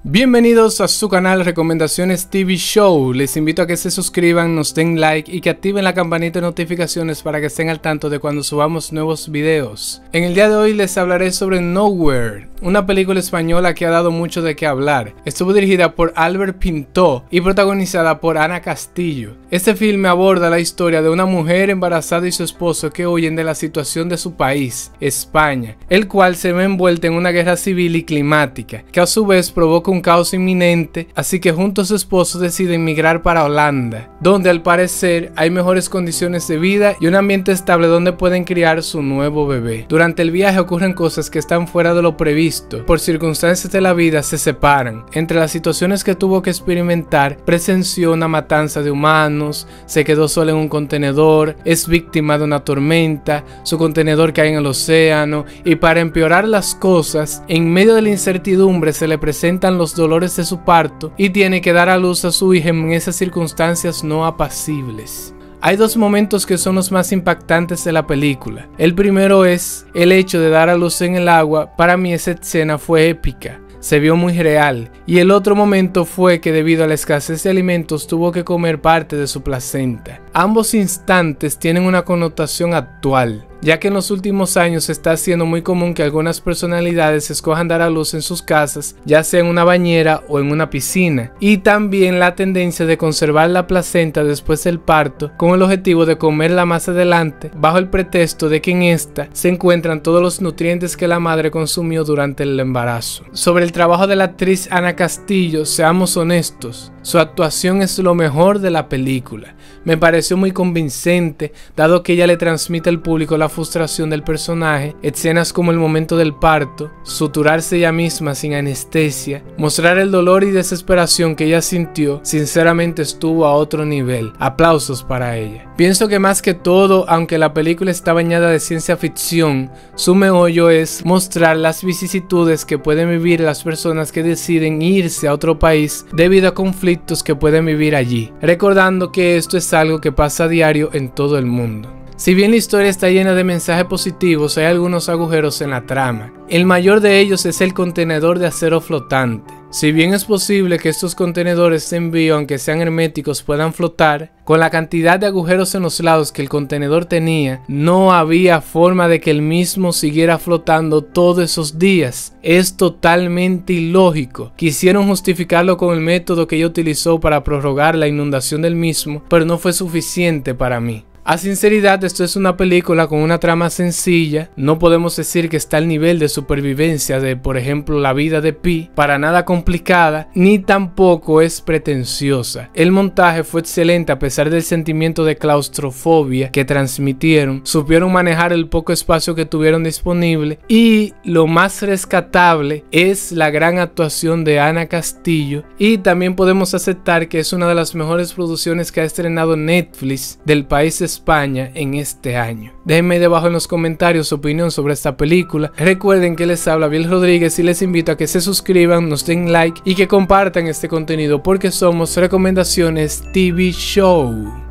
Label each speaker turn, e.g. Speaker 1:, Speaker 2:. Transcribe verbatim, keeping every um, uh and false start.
Speaker 1: Bienvenidos a su canal Recomendaciones T V Show. Les invito a que se suscriban, nos den like y que activen la campanita de notificaciones para que estén al tanto de cuando subamos nuevos videos. En el día de hoy les hablaré sobre Nowhere, una película española que ha dado mucho de qué hablar. Estuvo dirigida por Albert Pintó y protagonizada por Ana Castillo. Este filme aborda la historia de una mujer embarazada y su esposo que huyen de la situación de su país, España, el cual se ve envuelta en una guerra civil y climática, que a su vez provoca un un caos inminente, así que junto a su esposo deciden migrar para Holanda, donde al parecer hay mejores condiciones de vida y un ambiente estable donde pueden criar su nuevo bebé. Durante el viaje ocurren cosas que están fuera de lo previsto, por circunstancias de la vida se separan. Entre las situaciones que tuvo que experimentar, presenció una matanza de humanos, se quedó sola en un contenedor, es víctima de una tormenta, su contenedor cae en el océano y para empeorar las cosas, en medio de la incertidumbre se le presentan los dolores de su parto y tiene que dar a luz a su hija en esas circunstancias no apacibles. Hay dos momentos que son los más impactantes de la película. El primero es el hecho de dar a luz en el agua. Para mí esa escena fue épica, se vio muy real, y el otro momento fue que debido a la escasez de alimentos tuvo que comer parte de su placenta. Ambos instantes tienen una connotación actual, ya que en los últimos años está siendo muy común que algunas personalidades escojan dar a luz en sus casas, ya sea en una bañera o en una piscina, y también la tendencia de conservar la placenta después del parto con el objetivo de comerla más adelante, bajo el pretexto de que en esta se encuentran todos los nutrientes que la madre consumió durante el embarazo. Sobre el trabajo de la actriz Ana Castillo, seamos honestos, su actuación es lo mejor de la película. Me pareció muy convincente, dado que ella le transmite al público la frustración del personaje, escenas como el momento del parto, suturarse ella misma sin anestesia, mostrar el dolor y desesperación que ella sintió, sinceramente estuvo a otro nivel. Aplausos para ella. Pienso que más que todo, aunque la película está bañada de ciencia ficción, su meollo es mostrar las vicisitudes que pueden vivir las personas que deciden irse a otro país debido a conflictos que pueden vivir allí, recordando que esto es algo que pasa a diario en todo el mundo. Si bien la historia está llena de mensajes positivos, hay algunos agujeros en la trama. El mayor de ellos es el contenedor de acero flotante. Si bien es posible que estos contenedores de envío, aunque sean herméticos, puedan flotar, con la cantidad de agujeros en los lados que el contenedor tenía, no había forma de que el mismo siguiera flotando todos esos días. Es totalmente ilógico. Quisieron justificarlo con el método que ella utilizó para prorrogar la inundación del mismo, pero no fue suficiente para mí. A sinceridad, esto es una película con una trama sencilla, no podemos decir que está al nivel de supervivencia de, por ejemplo, La vida de Pi, para nada complicada, ni tampoco es pretenciosa. El montaje fue excelente a pesar del sentimiento de claustrofobia que transmitieron, supieron manejar el poco espacio que tuvieron disponible y lo más rescatable es la gran actuación de Ana Castillo y también podemos aceptar que es una de las mejores producciones que ha estrenado Netflix del país de España en este año. Déjenme debajo en los comentarios su opinión sobre esta película. Recuerden que les habla Biel Rodríguez y les invito a que se suscriban, nos den like y que compartan este contenido porque somos Recomendaciones T V Show.